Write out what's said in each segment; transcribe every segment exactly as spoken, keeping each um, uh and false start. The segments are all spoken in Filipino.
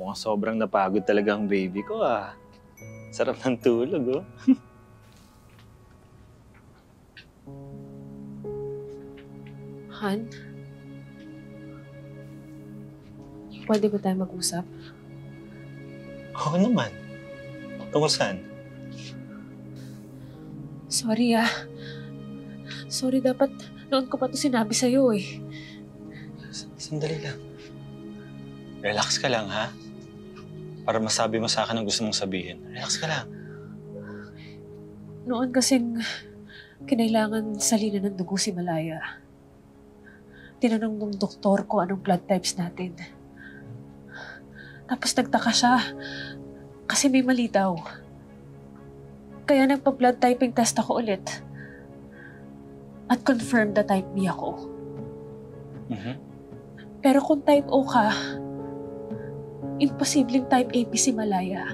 Mukhang sobrang napagod talaga ang baby ko ah. Sarap ng tulog oh. Han? Pwede ba tayo mag-usap? Oo naman. Tungkol saan? Sorry ah. Sorry, dapat noon ko pa ito sinabi sa'yo eh. Sandali lang. Relax ka lang, ha? Para masabi mo sa akin ang gusto mong sabihin. Relax ka lang. Noon kasing kinailangan salina ng dugo si Malaya. Tinanong ng doktor ko anong blood types natin. Tapos nagtaka siya kasi may mali daw. Kaya nagpa-blood typing test ako ulit. At confirm na type B ako. Mm-hmm. Pero kung type O ka, imposibleng type A B si Malaya.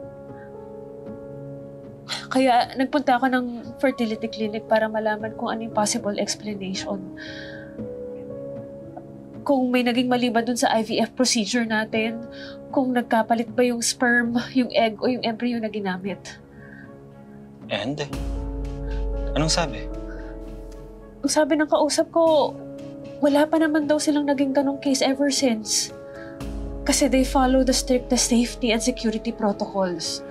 Kaya nagpunta ako ng fertility clinic para malaman kung ano yung possible explanation. Kung may naging mali ba dun sa I V F procedure natin, kung nagkapalit ba yung sperm, yung egg o yung embryo na ginamit. And? Anong sabi? Ang sabi ng kausap ko, wala pa naman daw silang naging ganong case ever since. Kasi they follow the strictest safety and security protocols.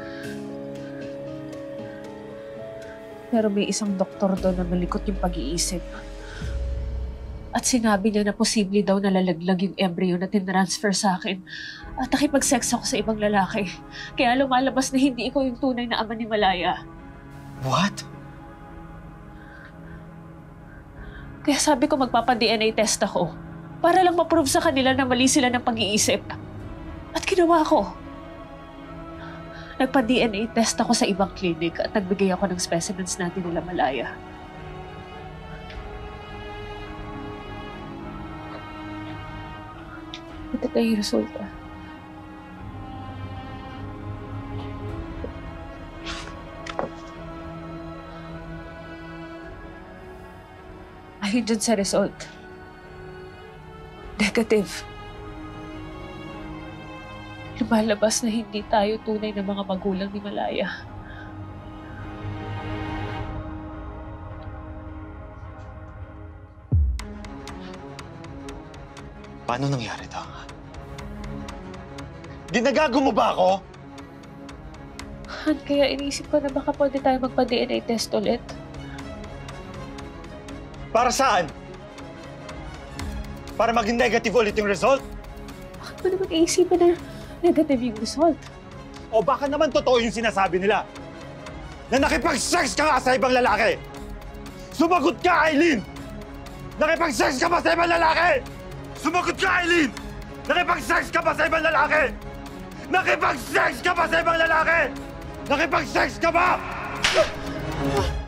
Pero may isang doktor doon na malikot yung pag-iisip. At sinabi niya na posible daw nalalaglag yung embryo na tinransfer sa akin. At nakipag-sex ako sa ibang lalaki. Kaya lumalabas na hindi ikaw yung tunay na ama ni Malaya. What? Kaya sabi ko magpapa-D N A test ako. Para lang ma-prove sa kanila na mali sila ng pag-iisip. At ginawa ko. Nagpa-D N A test ako sa ibang clinic at nagbigay ako ng specimens natin nila Malaya. Ito tayo yung resulta. Ayun dyan sa result. Negative. Lumalabas na hindi tayo tunay na mga magulang ni Malaya. Paano nangyari ito? Ginagago mo ba ako? Han, kaya inisip ko na baka pwede tayo magpa-D N A test ulit. Para saan? Para maging negative ulit yung result? Bakit mo naman iisipin na negative yung result? O baka naman totoo yung sinasabi nila na nakipag-sex ka nga sa ibang lalaki! Sumagot ka, Eileen! Nakipag-sex ka ba sa ibang lalaki? Sumagot ka, Eileen! Nakipag-sex ka ba sa ibang lalaki? Nakipag-sex ka ba sa ibang lalaki? Nakipag-sex ka ba?